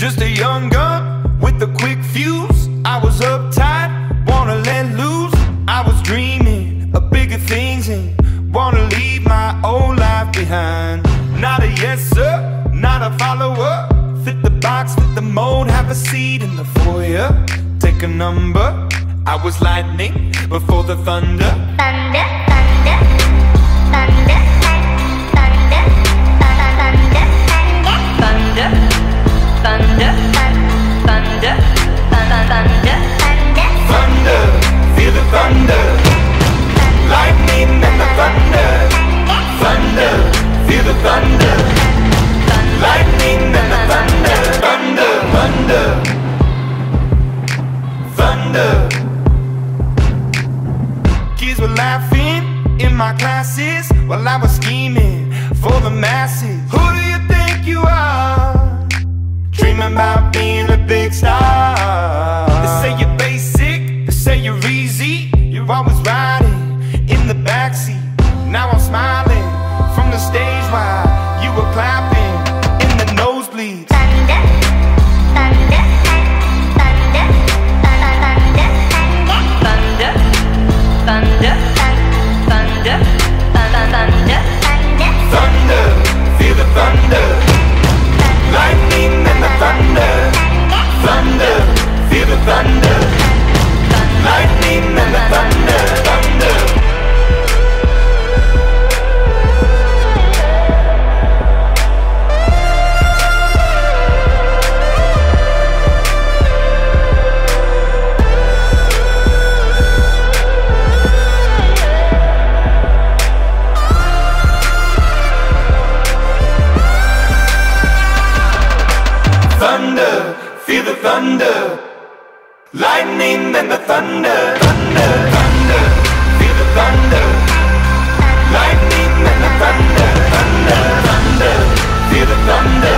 Just a young gun with a quick fuse. I was uptight, wanna let loose. I was dreaming of bigger things and wanna leave my old life behind. Not a yes sir, not a follower. Fit the box, fit the mold, have a seat in the foyer. Take a number. I was lightning before the thunder. Thunder, thunder, thunder, thunder, thunder, thunder, thunder, thunder, thunder, thunder, feel the thunder. Lightning and the thunder. Thunder, feel the thunder. Lightning and the thunder. Thunder, thunder, thunder. Kids were laughing in my classes while I was scheming for the masses. Who do you think you are? Dreaming about being a big star. They say you're basic, they say you're easy. You're always riding in the backseat. Now I'm smiling from the stage while you were clapping in the nosebleeds. thunder, thunder, thunder, thunder, thunder, thunder, thunder, thunder, Thunder, feel the thunder. Lightning and the thunder. Thunder, feel the thunder. Lightning and the thunder. Thunder. Thunder, feel the thunder. Lightning and the thunder. Thunder, thunder, feel the thunder. Lightning and the thunder. Thunder, thunder, feel the thunder.